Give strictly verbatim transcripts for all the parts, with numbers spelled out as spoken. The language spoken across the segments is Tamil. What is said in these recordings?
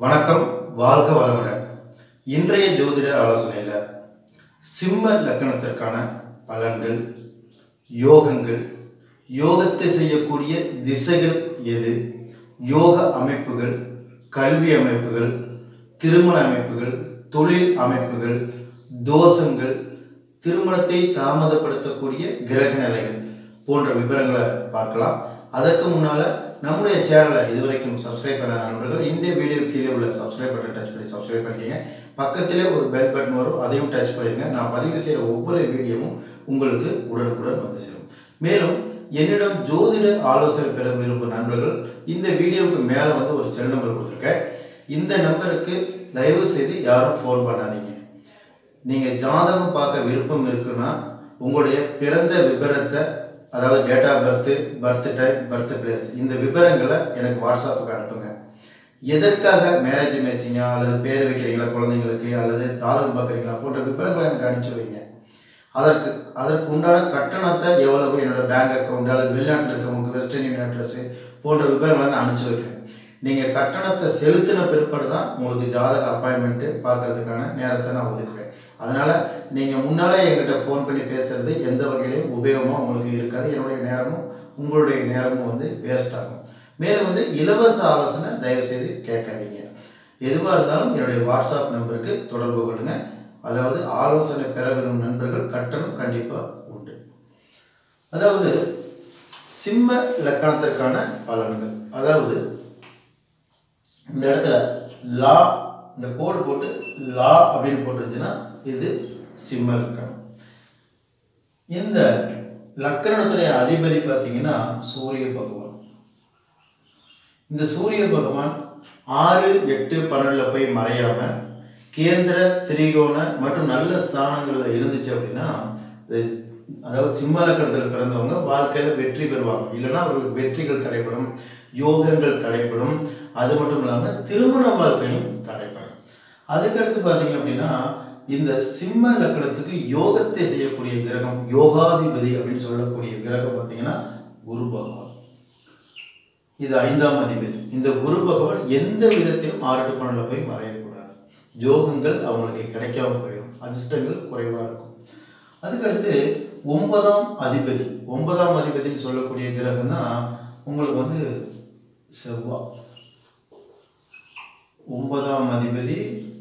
வணக்கம், வாழ்க வளமுடன். இன்றைய ஜோதிட ஆலோசனையில் சிம்ம லக்கணத்திற்கான பலன்கள், யோகங்கள், யோகத்தை செய்யக்கூடிய திசைகள் எது, யோக அமைப்புகள், கல்வி அமைப்புகள், திருமண அமைப்புகள், தொழில் அமைப்புகள், தோஷங்கள், திருமணத்தை தாமதப்படுத்தக்கூடிய கிரக நிலைகள் போன்ற விவரங்களை பார்க்கலாம். அதற்கு முன்னால் நம்முடைய சேனலை இதுவரைக்கும் சப்ஸ்கிரைப் பண்ண நண்பர்கள் இந்த வீடியோ கீழே உள்ள சப்ஸ்கிரைப் பட்டன் டச் பண்ணி சப்ஸ்கிரைப் பண்ணிட்டீங்க. பக்கத்திலே ஒரு பெல் பட்டன் வரும், அதையும் டச் பண்ணிடுங்க. நான் பதிவு செய்கிற ஒவ்வொரு வீடியோவும் உங்களுக்கு உடனுக்குடன் வந்து சேரும். மேலும் என்னிடம் ஜோதிட ஆலோசனை பெற விரும்பும் நண்பர்கள் இந்த வீடியோவுக்கு மேலே வந்து ஒரு செல் நம்பர் கொடுத்துருக்கேன். இந்த நம்பருக்கு தயவு செய்து யாரும் ஃபோன் பண்ணாதீங்க. நீங்கள் ஜாதகம் பார்க்க விருப்பம் இருக்குன்னா உங்களுடைய பிறந்த விபரத்தை, அதாவது date of birth, birth time, birth place, இந்த விவரங்களை எனக்கு வாட்ஸ்அப்புக்கு அனுப்புங்க. எதற்காக மேரேஜ் மேட்சிங்கா, அல்லது பேர் வைக்கிறீங்களா குழந்தைங்களுக்கு, அல்லது ஜாதகம் பார்க்குறீங்களா போன்ற விவரங்களை எனக்கு அனுப்பிச்சு வைங்க. அதற்கு அதற்கு உண்டான கட்டணத்தை எவ்வளவு, என்னோடய பேங்க் அக்கௌண்ட் அல்லது வெளிநாட்டில் இருக்கவங்களுக்கு வெஸ்டர்ன் யூனியன் அட்ரஸு போன்ற விவரங்களை நான் அனுப்பிச்சு வைக்கிறேன். நீங்கள் கட்டணத்தை செலுத்தின பிற்பாடு தான் உங்களுக்கு ஜாதக அப்பாயின்மெண்ட்டு பார்க்குறதுக்கான நேரத்தை நான் ஒதுக்குவேன். அதனால் நீங்கள் முன்னாலே என்கிட்ட ஃபோன் பண்ணி பேசுகிறது எந்த வகையிலையும் உபயோகமாக உங்களுக்கு இருக்காது. என்னுடைய நேரமும் உங்களுடைய நேரமும் வந்து வேஸ்ட் ஆகும். மேலும் வந்து இலவச ஆலோசனை தயவுசெய்து கேட்காதீங்க. எதுவாக இருந்தாலும் என்னுடைய வாட்ஸ்அப் நம்பருக்கு தொடர்பு கொள்ளுங்க. அதாவது ஆலோசனை பெற விரும்பும் நண்பர்கள் கட்டணம் கண்டிப்பாக உண்டு. அதாவது சிம்ம லக்கணத்திற்கான பலன்கள், அதாவது இந்த இடத்துல லா, இந்த கோடு போட்டு லா அப்படின்னு போட்டுருந்துச்சுன்னா இது சிம்ம லக்கணம். இந்த லக்கணத்துடைய அதிபதி பார்த்தீங்கன்னா சூரிய பகவான். இந்த சூரிய பகவான் ஆறு எட்டு பன்னெண்டில் போய் மறையாம கேந்திர, திரிகோண மற்றும் நல்ல ஸ்தானங்களில் இருந்துச்சு அப்படின்னா, அதாவது சிம்ம லக்கணத்தில் பிறந்தவங்க வாழ்க்கையில் வெற்றி பெறுவாங்க. இல்லைன்னா அவர்களுக்கு வெற்றிகள் தடைப்படும், யோகங்கள் தடைப்படும், அது மட்டும் இல்லாமல் திருமண வாழ்க்கையும் தடைப்படும். அதுக்கடுத்து பார்த்தீங்க அப்படின்னா இந்த சிம்ம லக்கணத்துக்கு யோகத்தை செய்யக்கூடிய கிரகம், யோகாதிபதி அப்படின்னு சொல்லக்கூடிய கிரகம் பார்த்தீங்கன்னா குரு பகவான். இது ஐந்தாம் அதிபதி. இந்த குரு பகவான் எந்த விதத்திலும் ஆறு டு பன்னெண்டில் போய் மறையக்கூடாது. யோகங்கள் அவங்களுக்கு கிடைக்காம போயிடும், அதிர்ஷ்டங்கள் குறைவாக இருக்கும். அதுக்கடுத்து ஒன்பதாம் அதிபதி, ஒன்பதாம் அதிபதினு சொல்லக்கூடிய கிரகம் தான் உங்களுக்கு வந்து செவ்வாய். ஒன்பதாம் அதிபதி,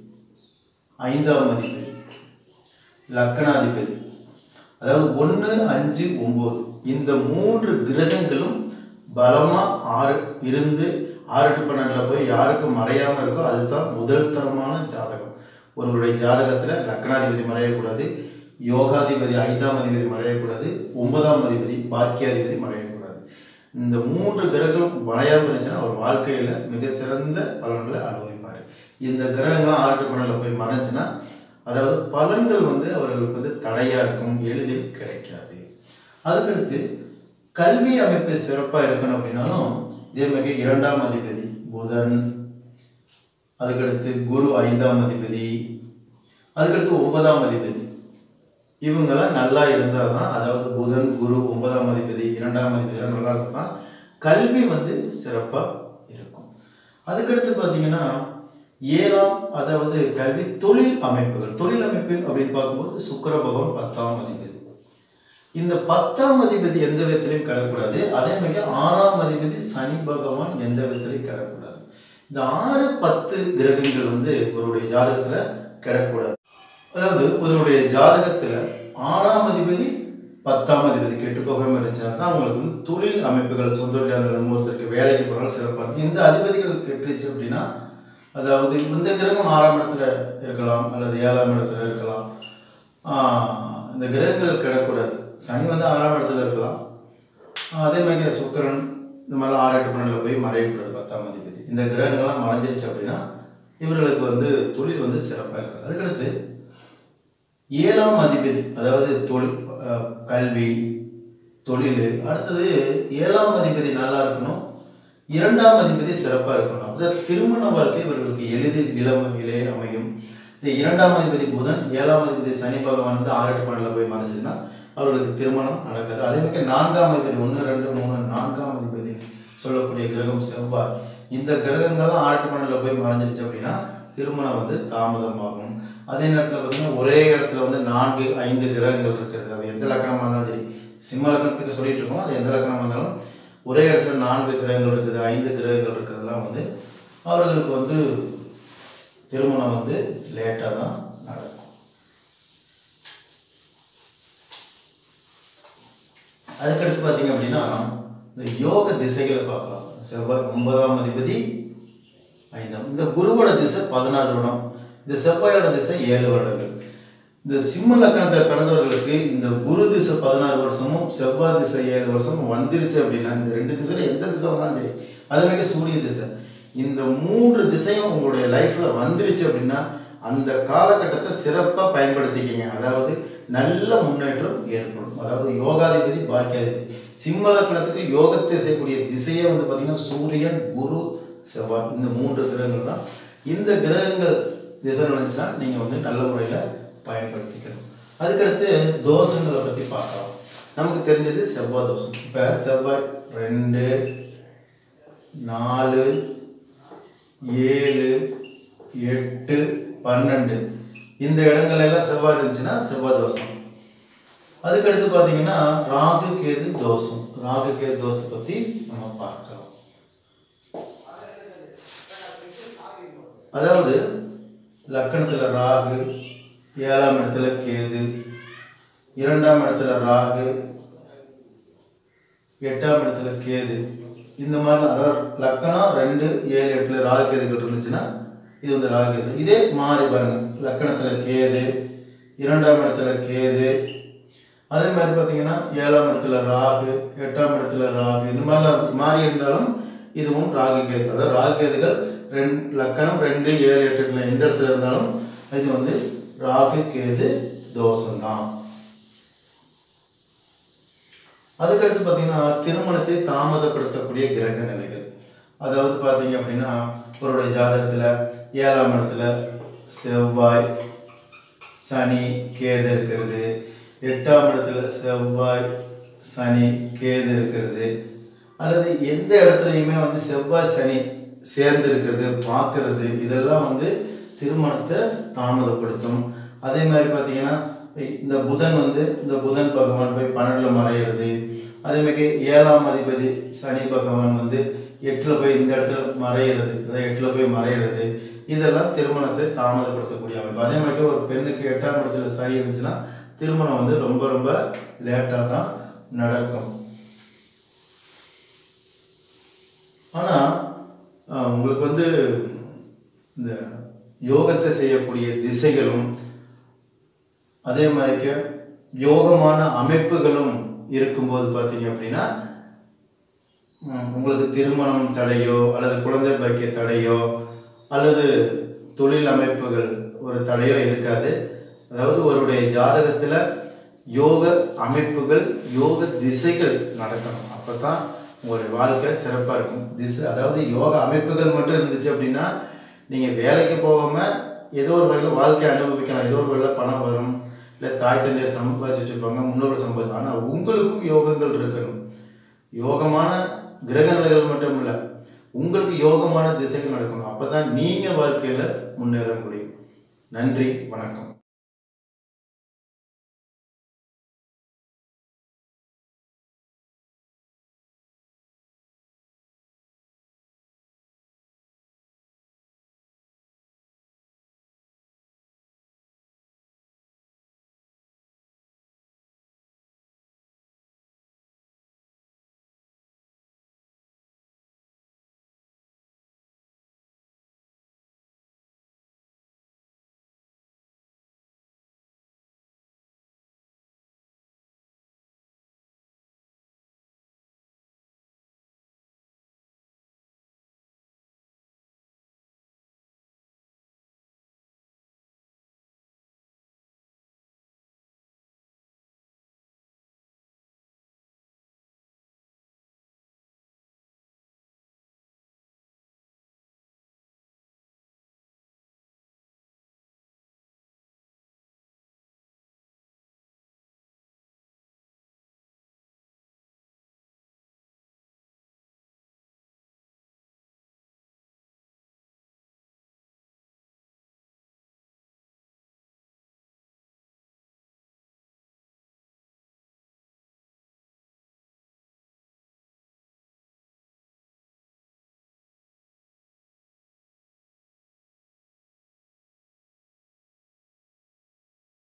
ஐந்தாம் அதிபதி, லக்கணாதிபதி, அதாவது ஒன்று அஞ்சு ஒன்பது இந்த மூன்று கிரகங்களும் பலமா ஆறு இருந்து ஆறு டு பன்னெண்டில் போய் யாருக்கு மறையாமல் இருக்கோ அதுதான் முதல் தரமான ஜாதகம். ஒருவருடைய ஜாதகத்தில் லக்கணாதிபதி மறையக்கூடாது, யோகாதிபதி ஐந்தாம் அதிபதி மறையக்கூடாது, ஒன்பதாம் அதிபதி பாக்கியாதிபதி மறையக்கூடாது. இந்த மூன்று கிரகங்களும் மறையாமல் இருந்துச்சுன்னா அவர் வாழ்க்கையில் மிக சிறந்த பலன்களை அனுபவிப்பார். இந்த கிரகங்கள்லாம் ஆறு டு பன்னெண்டில் போய் மறைஞ்சுன்னா அதாவது பலன்கள் வந்து அவர்களுக்கு வந்து தடையாக இருக்கும், எளிதில் கிடைக்காது. அதுக்கடுத்து கல்வி அமைப்பு சிறப்பாக இருக்கணும் அப்படின்னாலும் இதே மாதிரி இரண்டாம் அதிபதி புதன், அதுக்கடுத்து குரு ஐந்தாம் அதிபதி, அதுக்கடுத்து ஒன்பதாம் அதிபதி, இவங்கெல்லாம் நல்லா இருந்தால் தான், அதாவது புதன், குரு, ஒன்பதாம் அதிபதி, இரண்டாம் அதிபதியெல்லாம் நல்லா இருந்தால் கல்வி வந்து சிறப்பாக இருக்கும். அதுக்கடுத்து பார்த்தீங்கன்னா ஏழாம், அதாவது கல்வி, தொழில் அமைப்புகள், தொழில் அமைப்பு அப்படின்னு பார்க்கும்போது சுக்கிர பகவான் பத்தாம் அதிபதி. இந்த பத்தாம் அதிபதி எந்த விதத்திலையும் கிடக்கூடாது. அதே மாதிரி ஆறாம் அதிபதி சனி பகவான் எந்த விதத்திலையும் கிடக்கூடாது. இந்த ஆறு பத்து கிரகங்கள் வந்து ஒருவருடைய ஜாதகத்தில் கிடக்கூடாது. அதாவது ஒருவருடைய ஜாதகத்தில் ஆறாம் அதிபதி பத்தாம் அதிபதி கெட்டு போகாமல் இருந்துச்சுன்னா தான் அவங்களுக்கு வந்து தொழில் அமைப்புகள், சொந்த தொழிலாளர்கள், ஒருத்தருக்கு வேலைக்கு போனாலும் சிறப்பாக இருக்கும். இந்த அதிபதிகள் கெட்டுச்சு அப்படின்னா, அதாவது இந்த கிரகம் ஆறாம் இடத்துல இருக்கலாம் அல்லது ஏழாம் இடத்துல இருக்கலாம். இந்த கிரகங்கள் கிடக்கூடாது. சனி வந்து ஆறாம் இடத்துல இருக்கலாம், அதே மாதிரி சுக்கிரன் இந்த மாதிரிலாம் ஆறு எட்டு பன்னெண்டில் போய் மறையக்கூடாது பத்தாம் அதிபதி. இந்த கிரகங்கள்லாம் மறைஞ்சிருச்சு அப்படின்னா இவர்களுக்கு வந்து தொழில் வந்து சிறப்பாக இருக்காது. அதுக்கடுத்து ஏழாம் அதிபதி, அதாவது தொழில், கல்வி, தொழில். அடுத்தது ஏழாம் அதிபதி நல்லா இருக்கணும், இரண்டாம் அதிபதி சிறப்பாக இருக்கணும். அதாவது திருமண வாழ்க்கை இவர்களுக்கு எளிதில் இளமையிலே அமையும். இந்த இரண்டாம் அதிபதி புதன், ஏழாம் அதிபதி சனி பகவான் வந்து ஆறு எட்டு பன்னெண்டில் போய் மறைஞ்சிச்சுன்னா அவர்களுக்கு திருமணம் நடக்காது. அதே மாதிரி நான்காம் அதிபதி ஒன்று ரெண்டு மூணு நான்காம் அதிபதி சொல்லக்கூடிய கிரகம் செவ்வாய், இந்த கிரகங்கள்லாம் ஆட்டு மனையில் போய் மறைஞ்சிருச்சு அப்படின்னா திருமணம் வந்து தாமதமாகும். அதே நேரத்தில் பார்த்தீங்கன்னா ஒரே இடத்துல வந்து நான்கு ஐந்து கிரகங்கள் இருக்கிறது, அது எந்த லக்கணமாக இருந்தாலும் சரி, சிம்ம லக்கணத்துக்கு சொல்லிட்டு இருக்கோம், அது எந்த லக்கணமாக இருந்தாலும் ஒரே இடத்துல நான்கு கிரகங்கள் இருக்குது, ஐந்து கிரகங்கள் இருக்கிறதுலாம் வந்து அவர்களுக்கு வந்து திருமணம் வந்து லேட்டாக தான் நடக்கும். அதுக்கடுத்து பார்த்தீங்க அப்படின்னா இந்த யோக திசைகளை பார்க்கலாம். செவ்வாய் ஒன்பதாம் அதிபதி ஐந்தாம், இந்த குருவோட திசை பதினாறு வருடம், இந்த செவ்வாயோட திசை ஏழு வருடங்கள். இந்த சிம்ம லக்கணத்தில் பிறந்தவர்களுக்கு இந்த குரு திசை பதினாறு வருஷமும் செவ்வாய் திசை ஏழு வருஷமும் வந்துருச்சு அப்படின்னா, இந்த ரெண்டு திசையில எந்த திசை வந்தாலும் சரி, அதுமாதிரி சூரிய திசை, இந்த மூன்று திசையும் உங்களுடைய லைஃப்ல வந்துருச்சு அப்படின்னா அந்த காலகட்டத்தை சிறப்பாக பயன்படுத்திக்கிங்க. அதாவது நல்ல முன்னேற்றம் ஏற்படும். அதாவது யோகாதிபதி பாக்கியாதிபதி, சிம்ம லக்கணத்துக்கு யோகத்தை செய்யக்கூடிய திசையே வந்து பார்த்தீங்கன்னா சூரியன், குரு, செவ்வாய், இந்த மூன்று கிரகங்கள் தான். இந்த கிரகங்கள் திசை நினைச்சுன்னா நீங்கள் வந்து நல்ல முறையில் பயன்படுத்திக்கணும். அதுக்கடுத்து தோஷங்களை பற்றி பார்க்கலாம். நமக்கு தெரிஞ்சது செவ்வாய் தோஷம். இப்போ செவ்வாய் ரெண்டு, நாலு, ஏழு, எட்டு, பன்னெண்டு இந்த இடங்கள் எல்லாம் செவ்வாய் இருந்துச்சுன்னா செவ்வாய் தோஷம். அதுக்கடுத்து பார்த்தீங்கன்னா ராகு கேது தோஷம். ராகு கேது தோஷத்தை பற்றி நம்ம பார்க்கலாம். அதாவது லக்கணத்துல ராகு, ஏழாம் இடத்துல கேது, இரண்டாம் இடத்துல ராகு, எட்டாம் இடத்துல கேது, இந்த மாதிரி அதாவது லக்கணம் ரெண்டு ஏழு எட்டுல ராகு கேதுகள் இருந்துச்சுன்னா இது வந்து ராகு கேது. இதே மாறி பாருங்க, லக்கணத்துல கேது, இரண்டாம் இடத்துல கேது, அதே மாதிரி பார்த்தீங்கன்னா ஏழாம் இடத்துல ராகு, எட்டாம் இடத்துல ராகு, இந்த மாதிரி மாறி இருந்தாலும் இதுவும் ராகு கேது. அதாவது ராகு கேதுகள் ரெண்டு லக்கணம் ரெண்டு ஏழு எட்டுல எந்த இடத்துல இருந்தாலும் இது வந்து ராகு கேது தோஷம்தான். அதுக்கடுத்து பார்த்தீங்கன்னா திருமணத்தை தாமதப்படுத்தக்கூடிய கிரக நிலைகள். அதாவது பார்த்தீங்க அப்படின்னா அவருடைய ஜாதகத்தில் ஏழாம் இடத்துல செவ்வாய், சனி, கேது இருக்கிறது, எட்டாம் இடத்துல செவ்வாய், சனி, கேது இருக்கிறது, அல்லது எந்த இடத்துலையுமே வந்து செவ்வாய் சனி சேர்ந்து இருக்கிறது பார்க்கறது, இதெல்லாம் வந்து திருமணத்தை தாமதப்படுத்தும். அதே மாதிரி பார்த்தீங்கன்னா இந்த புதன் வந்து இந்த புதன் பகவான் போய் பன்னெண்டில் மறையிறது, அதே மாதிரி ஏழாம் அதிபதி சனி பகவான் வந்து எட்டில் போய் இந்த இடத்துல மறையிறது, அதாவது எட்டில் போய் மறையிறது, இதெல்லாம் திருமணத்தை தாமதப்படுத்தக்கூடிய அமைப்பு. அதே மாதிரி ஒரு பெண்ணுக்கு எட்டாம் இடத்துல சனி இருந்துச்சுன்னா திருமணம் வந்து ரொம்ப ரொம்ப லேட்டாக தான் நடக்கும். ஆனால் உங்களுக்கு வந்து இந்த யோகத்தை செய்யக்கூடிய திசைகளும் அதே மாதிரி யோகமான அமைப்புகளும் இருக்கும்போது பார்த்தீங்க அப்படின்னா உங்களுக்கு திருமணம் தடையோ அல்லது குழந்தை பாக்கிய தடையோ அல்லது தொழில் அமைப்புகள் ஒரு தடையோ இருக்காது. அதாவது ஒருடைய ஜாதகத்தில் யோக அமைப்புகள், யோக திசைகள் நடக்கணும். அப்போ தான் உங்களுடைய வாழ்க்கை சிறப்பாக இருக்கும். திசை அதாவது யோக அமைப்புகள் மட்டும் இருந்துச்சு அப்படின்னா நீங்கள் வேலைக்கு போகாமல் ஏதோ ஒரு வகையில் வாழ்க்கையை அனுபவிக்கலாம். ஏதோ ஒரு வகையில் பணம் வரும், இல்லை தாய் தந்தையர் சம்பாதிச்சு வச்சுருப்பாங்க, முன்னோர்கள் சம்பாதிச்சு. ஆனால் உங்களுக்கும் யோகங்கள் இருக்கணும். யோகமான கிரக நிலைகள் மட்டும் இல்லை, உங்களுக்கு யோகமான திசைகள் நடக்கணும். அப்போ தான் நீங்கள் வாழ்க்கையில் முன்னேற முடியும். நன்றி, வணக்கம்.